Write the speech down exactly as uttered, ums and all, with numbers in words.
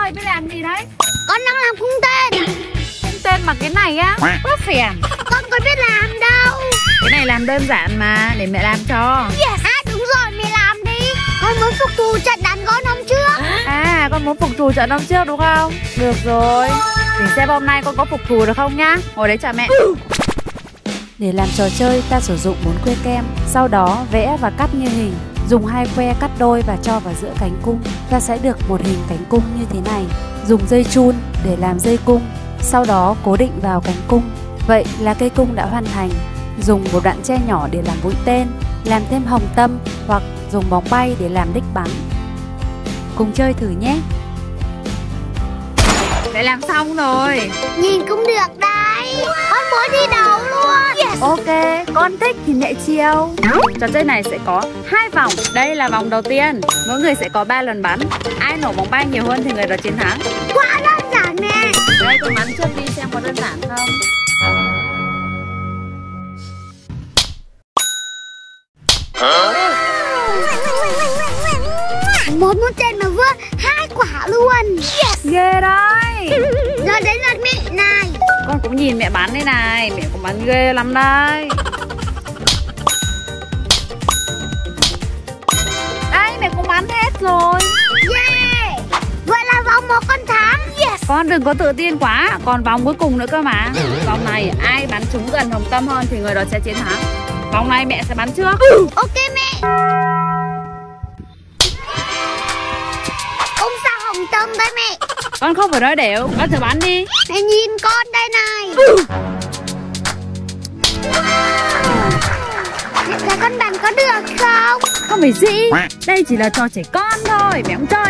ơi, biết làm gì đấy? Con đang làm cung tên. Cung tên mà cái này á, quá phèn. Con có biết làm đâu. Cái này làm đơn giản mà, để mẹ làm cho. Yes. À đúng rồi, mẹ làm đi. Con muốn phục thù trận đàn gón hôm trước. À, con muốn phục thù trận hôm trước đúng không? Được rồi, để xem hôm nay con có phục thù được không nhá. Ngồi đấy chờ mẹ. Để làm trò chơi, ta sử dụng bốn que kem, sau đó vẽ và cắt như hình. Dùng hai que cắt đôi và cho vào giữa cánh cung. Ta sẽ được một hình cánh cung như thế này. Dùng dây chun để làm dây cung, sau đó cố định vào cánh cung. Vậy là cây cung đã hoàn thành. Dùng một đoạn tre nhỏ để làm mũi tên, làm thêm hồng tâm hoặc dùng bóng bay để làm đích bắn. Cùng chơi thử nhé. Mẹ làm xong rồi. Nhìn cũng được đấy. Con muốn đi đấu luôn. Yes. Ok, con thích thì mẹ chiều. Trò chơi này sẽ có hai vòng. Đây là vòng đầu tiên. Mỗi người sẽ có ba lần bắn. Ai nổ bóng bay nhiều hơn thì người đó chiến thắng. Quá đơn giản nè. Đây, con bắn trước đi xem có đơn giản không. Một mũi tên mà vươn hai quả luôn. Yes. Ghê đấy. Giờ đến lượt mẹ này. Con cũng nhìn mẹ bắn đây này. Mẹ cũng bắn ghê lắm đây. Đây, mẹ cũng bắn hết rồi. Yeah. Vậy là vòng một con thắng. Yes. Con đừng có tự tin quá. Còn vòng cuối cùng nữa cơ mà. Vòng này ai bắn trúng gần hồng tâm hơn thì người đó sẽ chiến thắng. Vòng này mẹ sẽ bắn trước. Ok mẹ. Không sao hồng tâm đấy mẹ. Con không phải nói đều. Con thử bắn đi. Mẹ nhìn con đây này. Mẹ thấy con bắn có được không? Không phải gì. Đây chỉ là trò trẻ con thôi. Mẹ không cho